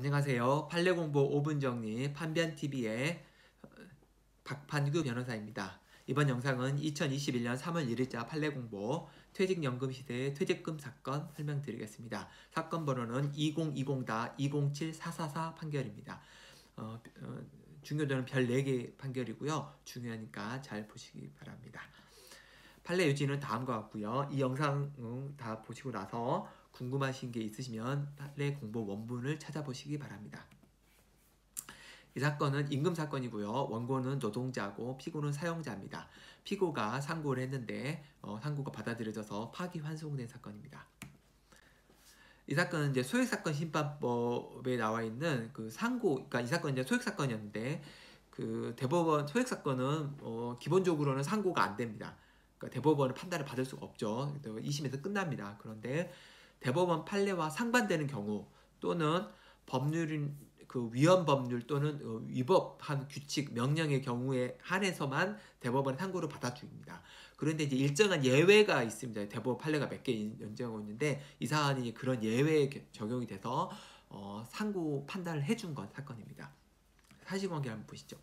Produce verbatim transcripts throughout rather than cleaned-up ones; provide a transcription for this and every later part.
안녕하세요. 판례 공부 오 분 정리 판변티비의 박판규 변호사입니다. 이번 영상은 이천이십일 년 삼월 일 일자 판례 공부 퇴직연금 시대의 퇴직금 사건 설명드리겠습니다. 사건 번호는 이천이십 이공칠 사사사 판결입니다. 어, 어, 중요도는 별 네 개 판결이고요. 중요하니까 잘 보시기 바랍니다. 판례 유지는 다음과 같고요. 이 영상 다 보시고 나서 궁금하신 게 있으시면 판례 공부 원문을 찾아보시기 바랍니다. 이 사건은 임금 사건이고요. 원고는 노동자고 피고는 사용자입니다. 피고가 상고를 했는데 어, 상고가 받아들여져서 파기환송된 사건입니다. 이 사건은 이제 소액사건 심판법에 나와 있는 그 상고, 그러니까 이 사건은 이제 소액사건이었는데 그 대법원 소액사건은 어, 기본적으로는 상고가 안 됩니다. 그러니까 대법원은 판단을 받을 수가 없죠. 이 심에서 끝납니다. 그런데 대법원 판례와 상반되는 경우 또는 법률인 그 위헌 법률 또는 위법한 규칙, 명령의 경우에 한해서만 대법원 상고를 받아줍니다. 그런데 이제 일정한 예외가 있습니다. 대법원 판례가 몇 개 연재하고 있는데 이 사안이 그런 예외에 적용이 돼서 어, 상고 판단을 해준 건 사건입니다. 사실관계 한번 보시죠.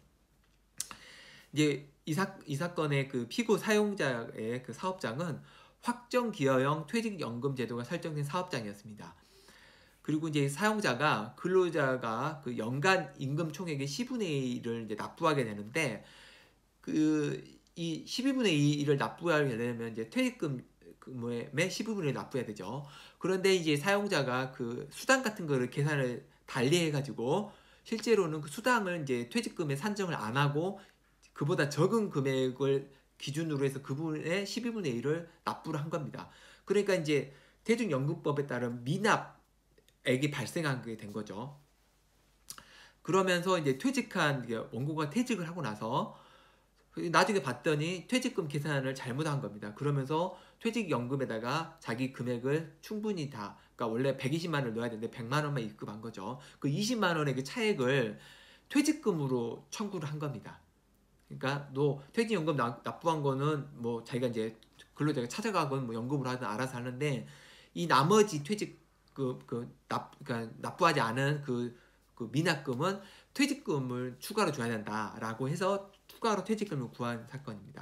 이제 이, 사, 이 사건의 그 피고 사용자의 그 사업장은 확정기여형 퇴직연금 제도가 설정된 사업장이었습니다. 그리고 이제 사용자가 근로자가 그 연간 임금 총액의 십분의 일을 이제 납부하게 되는데 그 이 십이분의 일을 납부하게 되면 이제 퇴직금의 십이분의 일 납부해야 되죠. 그런데 이제 사용자가 그 수당 같은 거를 계산을 달리 해가지고 실제로는 그 수당을 이제 퇴직금에 산정을 안 하고 그보다 적은 금액을 기준으로 해서 그분의 십이분의 일을 납부를 한 겁니다. 그러니까 이제 퇴직연금법에 따른 미납액이 발생하게 된 거죠. 그러면서 이제 퇴직한 원고가 퇴직을 하고 나서 나중에 봤더니 퇴직금 계산을 잘못한 겁니다. 그러면서 퇴직연금에다가 자기 금액을 충분히 다, 그러니까 원래 백이십만 원을 넣어야 되는데 백만 원만 입금한 거죠. 그 이십만 원의 그 차액을 퇴직금으로 청구를 한 겁니다. 그러니까 너 퇴직연금 납부한 거는 뭐 자기가 이제 근로자가 찾아가건 뭐 연금을 하든 알아서 하는데 이 나머지 퇴직 그, 그 납, 그러니까 납부하지 않은 그, 그 미납금은 퇴직금을 추가로 줘야 된다라고 해서 추가로 퇴직금을 구한 사건입니다.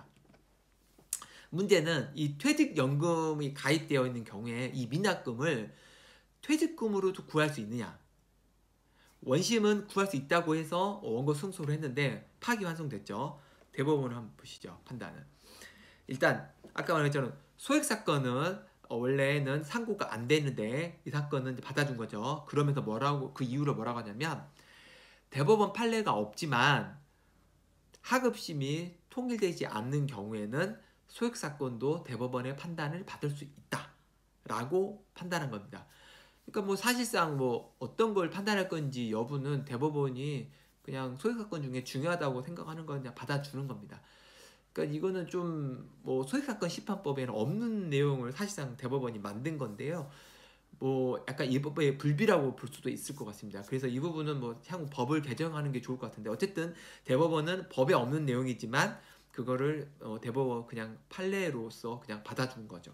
문제는 이 퇴직연금이 가입되어 있는 경우에 이 미납금을 퇴직금으로도 구할 수 있느냐? 원심은 구할 수 있다고 해서 원고 승소를 했는데 파기환송됐죠. 대법원을 한번 보시죠. 판단은. 일단 아까 말했잖아요. 소액사건은 원래는 상고가 안 되는데 이 사건은 받아준 거죠. 그러면서 뭐라고 그 이유를 뭐라고 하냐면 대법원 판례가 없지만 하급심이 통일되지 않는 경우에는 소액사건도 대법원의 판단을 받을 수 있다라고 판단한 겁니다. 그러니까 뭐 사실상 뭐 어떤 걸 판단할 건지 여부는 대법원이 그냥 소액사건 중에 중요하다고 생각하는 건 그냥 받아주는 겁니다. 그러니까 이거는 좀 뭐 소액사건 심판법에는 없는 내용을 사실상 대법원이 만든 건데요. 뭐 약간 이 법의 불비라고 볼 수도 있을 것 같습니다. 그래서 이 부분은 뭐 향후 법을 개정하는 게 좋을 것 같은데 어쨌든 대법원은 법에 없는 내용이지만 그거를 어 대법원 그냥 판례로서 그냥 받아준 거죠.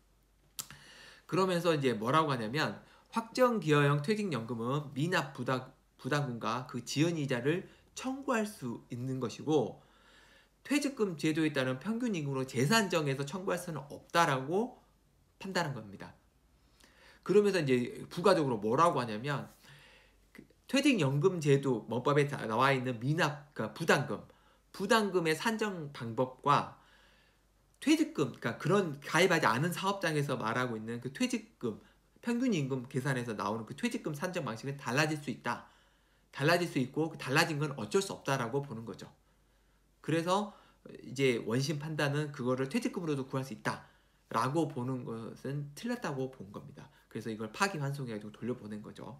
그러면서 이제 뭐라고 하냐면 확정기여형 퇴직연금은 미납 부담, 부담금과 그 지연이자를 청구할 수 있는 것이고 퇴직금 제도에 따른 평균임금으로 재산 정해서 청구할 수는 없다라고 판단한 겁니다. 그러면서 이제 부가적으로 뭐라고 하냐면 퇴직연금 제도 법에 나와 있는 미납, 그러니까 부담금, 부담금의 산정 방법과 퇴직금, 그러니까 그런 가입하지 않은 사업장에서 말하고 있는 그 퇴직금, 평균임금 계산에서 나오는 그 퇴직금 산정 방식은 달라질 수 있다. 달라질 수 있고 달라진 건 어쩔 수 없다라고 보는 거죠. 그래서 이제 원심 판단은 그거를 퇴직금으로도 구할 수 있다라고 보는 것은 틀렸다고 본 겁니다. 그래서 이걸 파기환송해가지고 돌려보낸 거죠.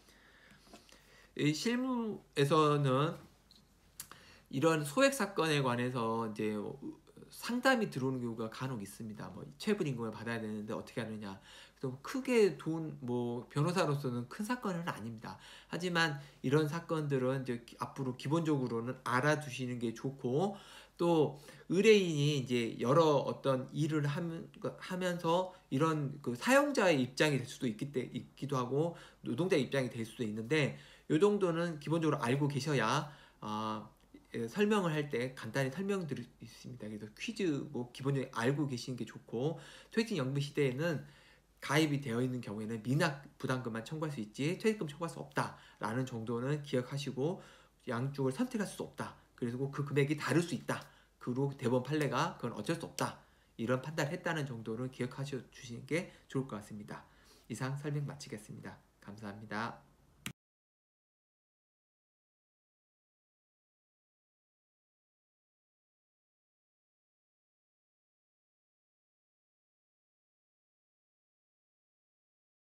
이 실무에서는 이런 소액 사건에 관해서 이제 상담이 들어오는 경우가 간혹 있습니다. 뭐 체불임금을 받아야 되는데 어떻게 하느냐. 그래서 크게 돈, 뭐 변호사로서는 큰 사건은 아닙니다. 하지만 이런 사건들은 이제 앞으로 기본적으로는 알아두시는 게 좋고 또 의뢰인이 이제 여러 어떤 일을 함- 하면서 이런 그 사용자의 입장이 될 수도 있기 때, 있기도 하고 노동자 입장이 될 수도 있는데 요 정도는 기본적으로 알고 계셔야 아, 예, 설명을 할 때 간단히 설명드릴 수 있습니다. 그래서 퀴즈 뭐 기본적으로 알고 계시는 게 좋고, 퇴직연금 시대에는 가입이 되어 있는 경우에는 미납 부담금만 청구할 수 있지 퇴직금 청구할 수 없다라는 정도는 기억하시고, 양쪽을 선택할 수 없다. 그리고 그 금액이 다를 수 있다. 그리고 대법원 판례가 그건 어쩔 수 없다. 이런 판단을 했다는 정도를 기억하셔 주시는 게 좋을 것 같습니다. 이상 설명 마치겠습니다. 감사합니다.